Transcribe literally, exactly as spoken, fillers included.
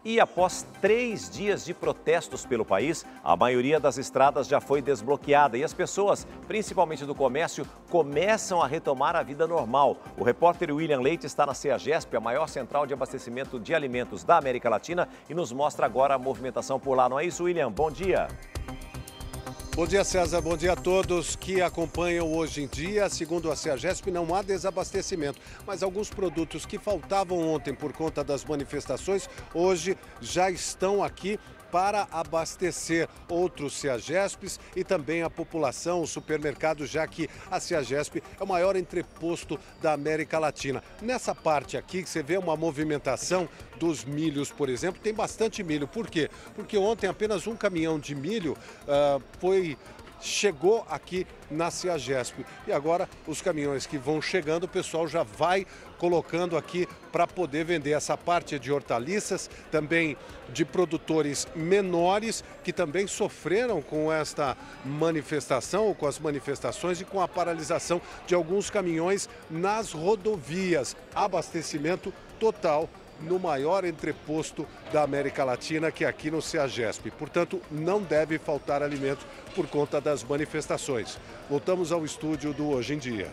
E após três dias de protestos pelo país, a maioria das estradas já foi desbloqueada e as pessoas, principalmente do comércio, começam a retomar a vida normal. O repórter William Leite está na CEAGESP, a maior central de abastecimento de alimentos da América Latina, e nos mostra agora a movimentação por lá. Não é isso, William? Bom dia. Bom dia, César. Bom dia a todos que acompanham Hoje em Dia. Segundo a CEAGESP, não há desabastecimento, mas alguns produtos que faltavam ontem por conta das manifestações, hoje já estão aqui para abastecer outros CEAGESPs e também a população, os supermercados, já que a CEAGESP é o maior entreposto da América Latina. Nessa parte aqui, você vê uma movimentação dos milhos, por exemplo, tem bastante milho. Por quê? Porque ontem apenas um caminhão de milho uh, foi... chegou aqui na CEAGESP e agora os caminhões que vão chegando, o pessoal já vai colocando aqui para poder vender. Essa parte de hortaliças, também de produtores menores que também sofreram com esta manifestação, com as manifestações e com a paralisação de alguns caminhões nas rodovias. Abastecimento total no maior entreposto da América Latina, que é aqui no CEAGESP. Portanto, não deve faltar alimento por conta das manifestações. Voltamos ao estúdio do Hoje em Dia.